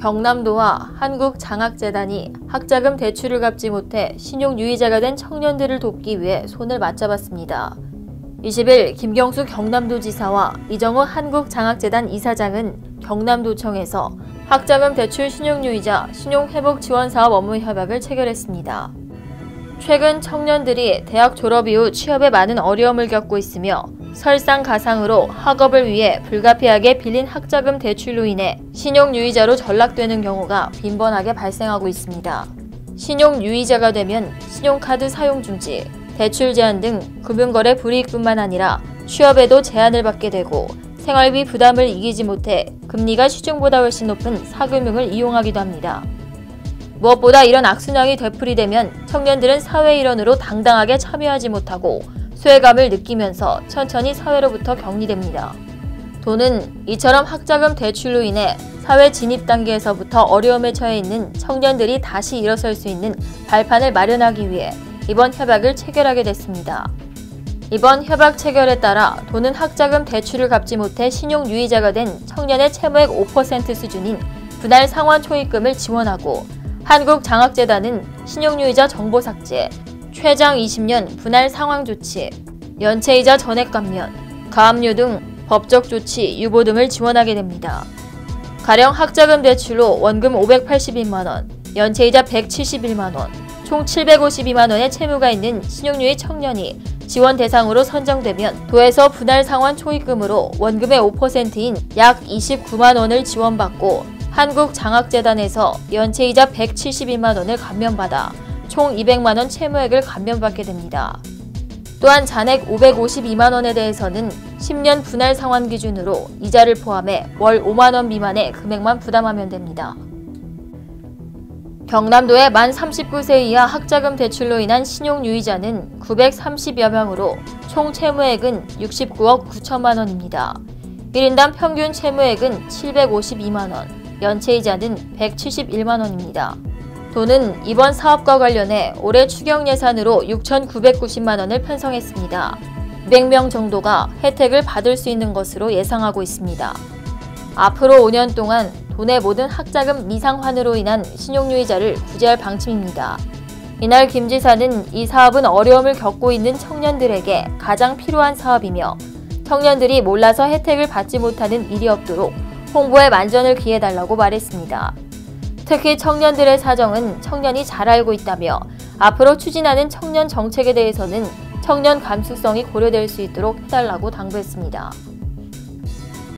경남도와 한국장학재단이 학자금 대출을 갚지 못해 신용유의자가 된 청년들을 돕기 위해 손을 맞잡았습니다. 20일 김경수 경남도지사와 이정우 한국장학재단 이사장은 경남도청에서 학자금 대출 신용유의자 신용회복지원사업 업무 협약을 체결했습니다. 최근 청년들이 대학 졸업 이후 취업에 많은 어려움을 겪고 있으며 설상가상으로 학업을 위해 불가피하게 빌린 학자금 대출로 인해 신용유의자로 전락되는 경우가 빈번하게 발생하고 있습니다. 신용유의자가 되면 신용카드 사용 중지, 대출 제한 등 금융거래 불이익뿐만 아니라 취업에도 제한을 받게 되고 생활비 부담을 이기지 못해 금리가 시중보다 훨씬 높은 사금융을 이용하기도 합니다. 무엇보다 이런 악순환이 되풀이되면 청년들은 사회 일원으로 당당하게 참여하지 못하고 소외감을 느끼면서 천천히 사회로부터 격리됩니다. 도는 이처럼 학자금 대출로 인해 사회 진입 단계에서부터 어려움에 처해 있는 청년들이 다시 일어설 수 있는 발판을 마련하기 위해 이번 협약을 체결하게 됐습니다. 이번 협약 체결에 따라 도는 학자금 대출을 갚지 못해 신용유의자가 된 청년의 채무액 5% 수준인 분할 상환 초입금을 지원하고 한국장학재단은 신용유의자 정보 삭제, 최장 20년 분할 상환 조치, 연체이자 전액 감면, 가압류 등 법적 조치 유보 등을 지원하게 됩니다. 가령 학자금 대출로 원금 581만원, 연체이자 171만원, 총 752만원의 채무가 있는 신용유의 청년이 지원 대상으로 선정되면 도에서 분할 상환 초입금으로 원금의 5%인 약 29만원을 지원받고 한국장학재단에서 연체이자 171만원을 감면받아 총 200만원 채무액을 감면받게 됩니다. 또한 잔액 552만원에 대해서는 10년 분할 상환 기준으로 이자를 포함해 월 5만원 미만의 금액만 부담하면 됩니다. 경남도의 만 39세 이하 학자금 대출로 인한 신용유의자는 930여 명으로 총 채무액은 69억 9천만원입니다. 1인당 평균 채무액은 752만원, 연체이자는 171만원입니다. 도는 이번 사업과 관련해 올해 추경 예산으로 6,990만원을 편성했습니다. 200명 정도가 혜택을 받을 수 있는 것으로 예상하고 있습니다. 앞으로 5년 동안 도내 모든 학자금 미상환으로 인한 신용유의자를 구제할 방침입니다. 이날 김 지사는 이 사업은 어려움을 겪고 있는 청년들에게 가장 필요한 사업이며 청년들이 몰라서 혜택을 받지 못하는 일이 없도록 홍보에 만전을 기해달라고 말했습니다. 특히 청년들의 사정은 청년이 잘 알고 있다며 앞으로 추진하는 청년 정책에 대해서는 청년 감수성이 고려될 수 있도록 해달라고 당부했습니다.